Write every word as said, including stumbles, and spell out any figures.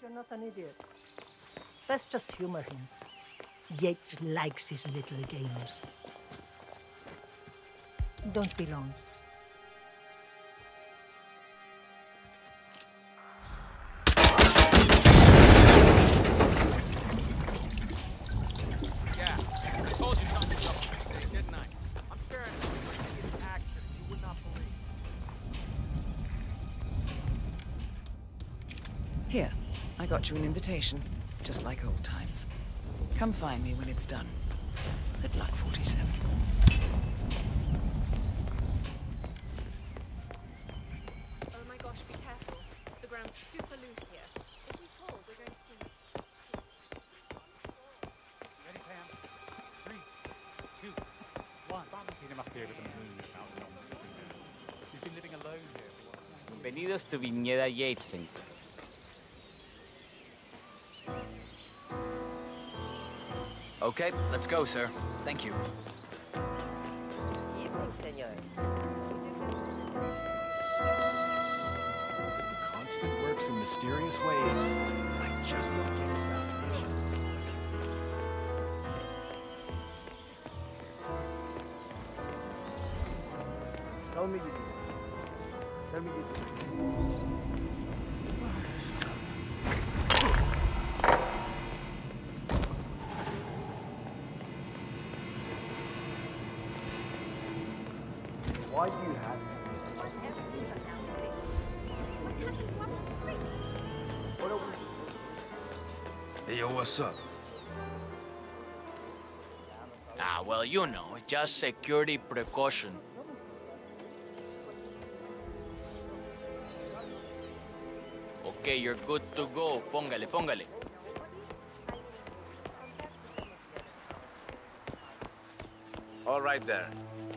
you're not an idiot. Let's just humor him. Yates likes his little games. Don't be long. Yeah, I told you something was up with this, didn't I? I'm staring at some previous action you would not believe. Here, I got you an invitation, just like old times. Come find me when it's done. Good luck, forty-seven. Oh my gosh, be careful. The ground's super loose here. If we fall, we're going to swing. Ready, Pam? Three, two, one. Valentina must be over the moon about the monster. You've been living alone here for what? Bienvenidos to Viñeda Yatesing. Okay, let's go, sir. Thank you. Evening, senor. Constant works in mysterious ways. I just don't get his fascination. Tell me you do. Tell me you do. Why do you have Hey, yo, what's up? Ah, well, you know, just security precaution. Okay, you're good to go. Póngale, póngale. All right there.